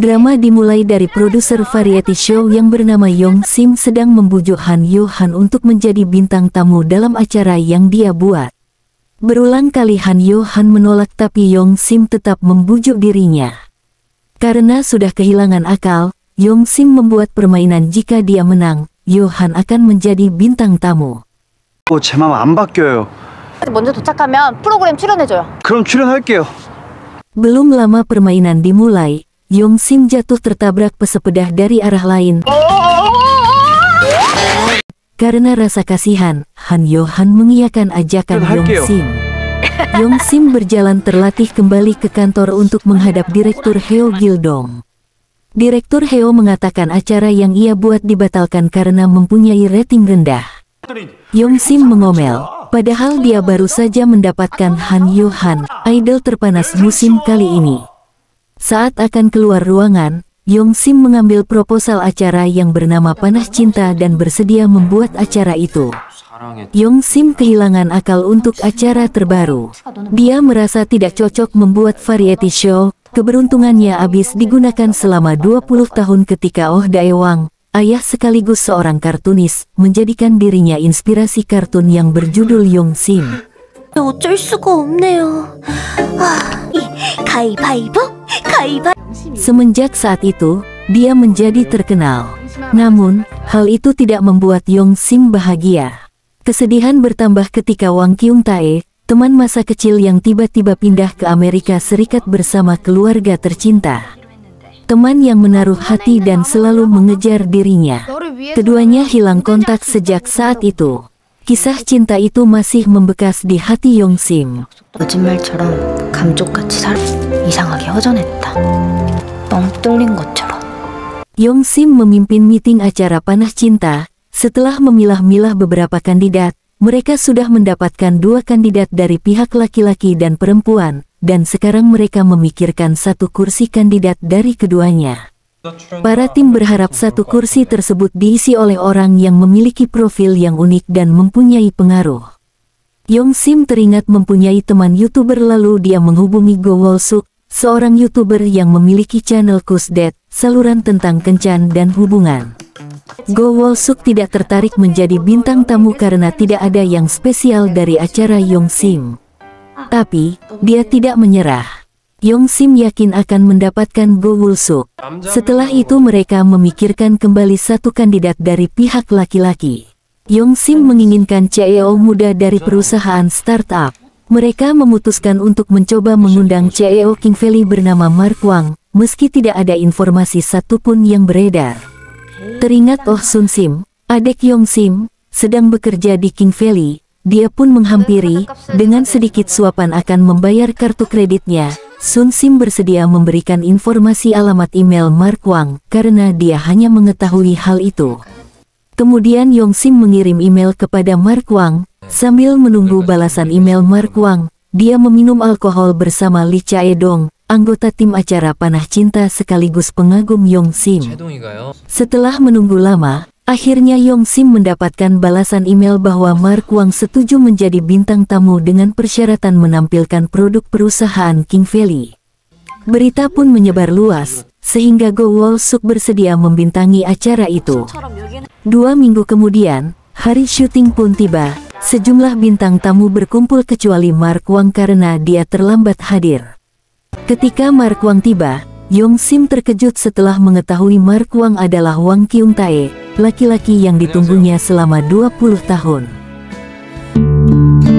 Drama dimulai dari produser variety show yang bernama Yong Sim sedang membujuk Han Yo Han untuk menjadi bintang tamu dalam acara yang dia buat. Berulang kali Han Yo Han menolak tapi Yong Sim tetap membujuk dirinya. Karena sudah kehilangan akal, Yong Sim membuat permainan jika dia menang, Yo Han akan menjadi bintang tamu. 제 맘 안 바뀌어요. 먼저 도착하면 프로그램 출연해줘요. 그럼 출연할게요. Belum lama permainan dimulai, Yong Sim jatuh tertabrak pesepeda dari arah lain. Karena rasa kasihan, Han Yo Han mengiyakan ajakan Yong Sim. Yong Sim berjalan terlatih kembali ke kantor untuk menghadap Direktur Heo Gildong. Direktur Heo mengatakan acara yang ia buat dibatalkan karena mempunyai rating rendah. Yong Sim mengomel, padahal dia baru saja mendapatkan Han Yo Han, idol terpanas musim kali ini. Saat akan keluar ruangan, Yong Sim mengambil proposal acara yang bernama Panah Cinta dan bersedia membuat acara itu. Yong Sim kehilangan akal untuk acara terbaru. Dia merasa tidak cocok membuat variety show. Keberuntungannya habis digunakan selama 20 tahun ketika Oh Daewang, ayah sekaligus seorang kartunis, menjadikan dirinya inspirasi kartun yang berjudul Yong Sim. 어쩔 수가 없네요. 가위바위보? Semenjak saat itu, dia menjadi terkenal. Namun, hal itu tidak membuat Yong Sim bahagia. Kesedihan bertambah ketika Wang Kyung Tae, teman masa kecil yang tiba-tiba pindah ke Amerika Serikat bersama keluarga tercinta. Teman yang menaruh hati dan selalu mengejar dirinya. Keduanya hilang kontak sejak saat itu. Kisah cinta itu masih membekas di hati Yong Sim. 거짓말처럼 감쪽같이 이상하게 허전했다. 뻥 뚫린 것처럼. Yong Sim memimpin meeting acara Panah Cinta. Setelah memilah-milah beberapa kandidat, mereka sudah mendapatkan 2 kandidat dari pihak laki-laki dan perempuan, dan sekarang mereka memikirkan 1 kursi kandidat dari keduanya. Para tim berharap 1 kursi tersebut diisi oleh orang yang memiliki profil yang unik dan mempunyai pengaruh. Yong Sim teringat mempunyai teman YouTuber lalu dia menghubungi Go Wol Suk, seorang YouTuber yang memiliki channel Kusdet, saluran tentang kencan dan hubungan. Go Wol Suk tidak tertarik menjadi bintang tamu karena tidak ada yang spesial dari acara Yong Sim. Tapi, dia tidak menyerah. Yong Sim yakin akan mendapatkan Go Wol Suk. Setelah itu mereka memikirkan kembali 1 kandidat dari pihak laki-laki. Yong Sim menginginkan CEO muda dari perusahaan startup. Mereka memutuskan untuk mencoba mengundang CEO King Valley bernama Mark Wang, meski tidak ada informasi satupun yang beredar. Teringat Oh Sun Sim, adik Yong Sim, sedang bekerja di King Valley. Dia pun menghampiri, dengan sedikit suapan akan membayar kartu kreditnya. Sun Sim bersedia memberikan informasi alamat email Mark Wang, karena dia hanya mengetahui hal itu. Kemudian Yong Sim mengirim email kepada Mark Wang. Sambil menunggu balasan email Mark Wang, dia meminum alkohol bersama Lee Chae-dong, anggota tim acara Panah Cinta sekaligus pengagum Yong Sim. Setelah menunggu lama, akhirnya Yong Sim mendapatkan balasan email bahwa Mark Wang setuju menjadi bintang tamu dengan persyaratan menampilkan produk perusahaan King Valley. Berita pun menyebar luas, sehingga Go Wol Suk bersedia membintangi acara itu. 2 minggu kemudian, hari syuting pun tiba. Sejumlah bintang tamu berkumpul kecuali Mark Wang karena dia terlambat hadir. Ketika Mark Wang tiba, Yong Sim terkejut setelah mengetahui Mark Wang adalah Wang Kyung Tae, laki-laki yang ditunggunya selama 20 tahun.